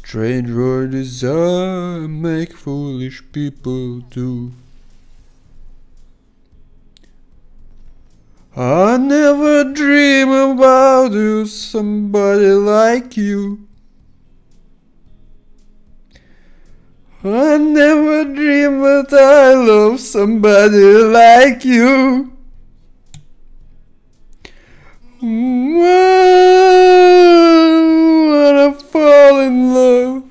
Strange world desire make foolish people do. I never dream about you, somebody like you. I never dream that I love somebody like you. When I fall in love,